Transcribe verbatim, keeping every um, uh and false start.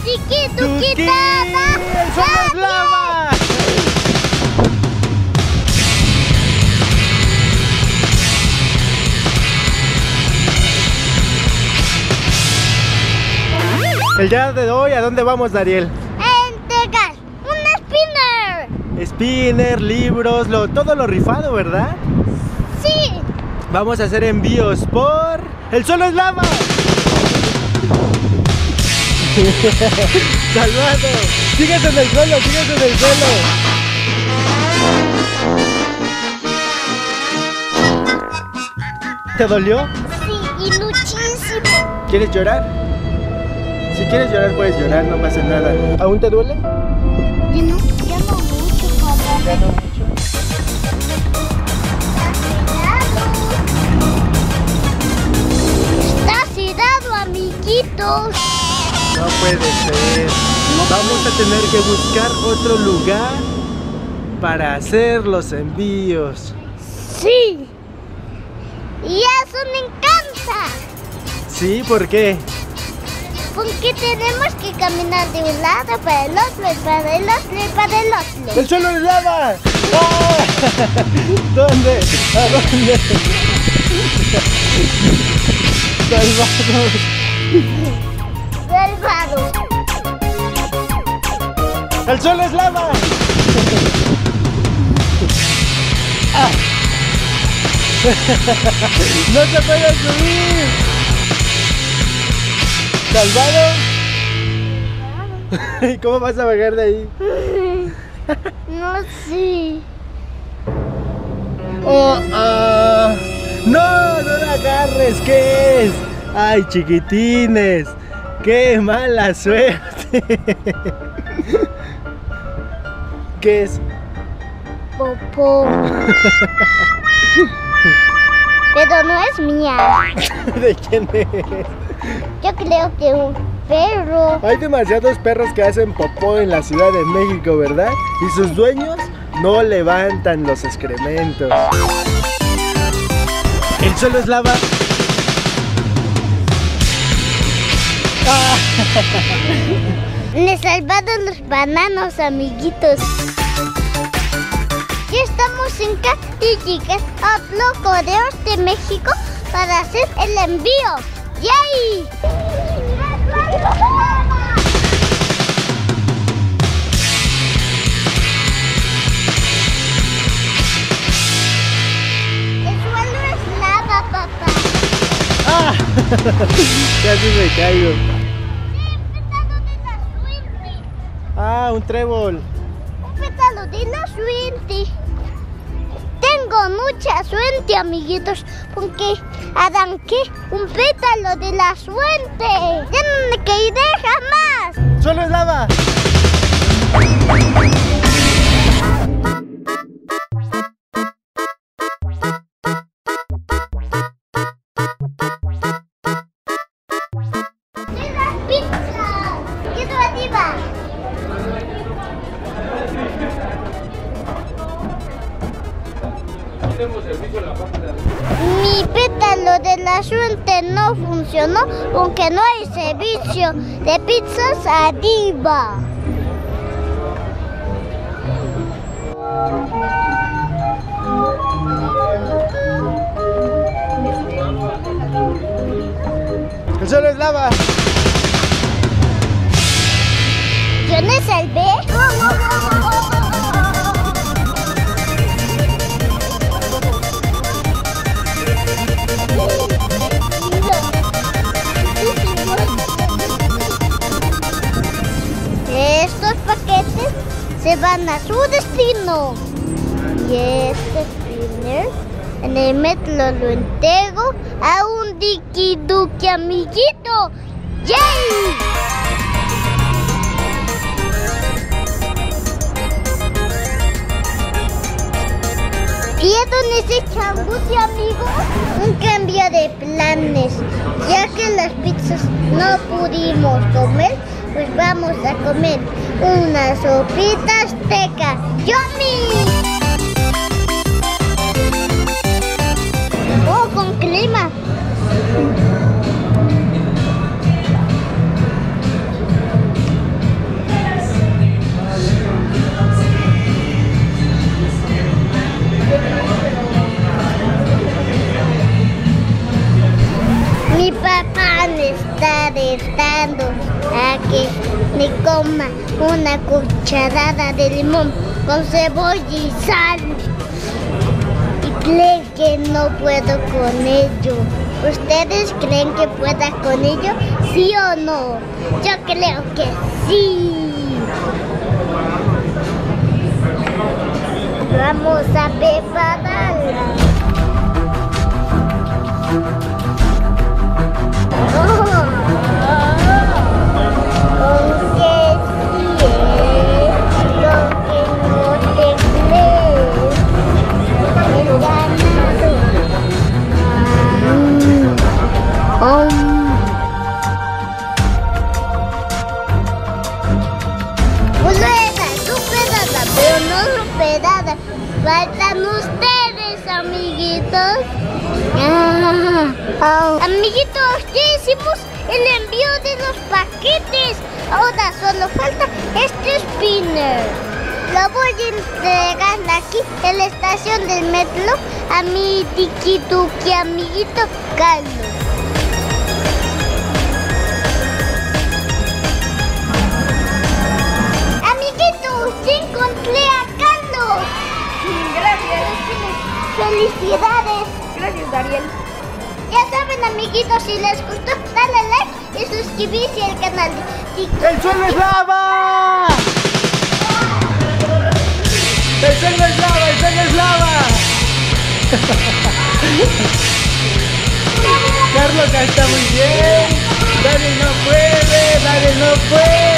Tiki Tuki ¡Tuki! Taba. ¡Somos lava! El día de hoy, ¿a dónde vamos, Dariel? Entregar un spinner. Spinner, libros, lo, todo lo rifado, ¿verdad? Sí. Vamos a hacer envíos por... ¡El suelo es lava! ¡Salvado! ¡Sigues en el suelo! ¡Sigues en el suelo! ¿Te dolió? Sí, y muchísimo. ¿Quieres llorar? Si quieres llorar, puedes llorar, no pasa nada. ¿Aún te duele? Ya no, ya no mucho, papá. Ya no mucho. Está cerrado, amiguitos. No puede ser. Vamos a tener que buscar otro lugar para hacer los envíos. Sí. Y eso me encanta. ¿Sí? ¿Por qué? Porque tenemos que caminar de un lado para el otro, y para el otro, y para el otro. ¡El suelo es lava! ¡Ah! ¿Dónde? ¿A dónde? ¡Salvados! Salvado. ¡El suelo es lava! ¡Ah! ¡No se puede subir! ¿Salvado? ¿Y cómo vas a bajar de ahí? No sé. Oh, ah. ¡No! ¡No la agarres! ¿Qué es? ¡Ay, chiquitines! ¡Qué mala suerte! ¿Qué es? Popó. Pero no es mía. ¿De quién es? Yo creo que un perro. Hay demasiados perros que hacen popó en la Ciudad de México, ¿verdad? Y sus dueños no levantan los excrementos. El suelo es lava. ¡Ah! Me salvaron los bananos, amiguitos. Ya estamos en Catillicas, a Correos de México, para hacer el envío. ¡Yay! El suelo es lava, papá. ¡Ah! Casi me caigo. Sí, un pétalo de la suerte. Ah, un trébol. Un pétalo de la suerte. Tengo mucha suerte, amiguitos, porque arranqué un pétalo de la suerte. Ya no me caeré jamás. ¡Suelo es lava! ¡De las pizzas! ¡Quiero arriba! Mi pétalo de la suerte no funcionó porque no hay servicio de pizzas arriba. ¡El suelo es lava! Yo me salvé. Estos paquetes se van a su destino. Y este spinner en el metro lo entrego a un Tiki Tuki amiguito. ¡Yay! ¿Vieron ese changuti, amigos? Un cambio de planes. Ya que las pizzas no pudimos comer, pues vamos a comer una sopita azteca. ¡Yummy! Oh, con clima. arrestando a que me coma una cucharada de limón con cebolla y sal. Y creen que no puedo con ello. ¿Ustedes creen que pueda con ello? ¿Sí o no? Yo creo que sí. Vamos a prepararla. Faltan ustedes, amiguitos. Ah, oh. Amiguitos, ya hicimos el envío de los paquetes. Ahora solo falta este spinner. Lo voy a entregar aquí en la estación del metro a mi tiquituki amiguito Carlos. Amiguitos, ya encontré a Carlos. Gracias. Felicidades. Gracias, Dariel. Ya saben, amiguitos, si les gustó, dale like y suscribirse al canal. Y... ¡El suelo es lava! ¡El suelo es lava! ¡El suelo es lava! Carlos ya está muy bien. Daniel no puede, Daniel no puede.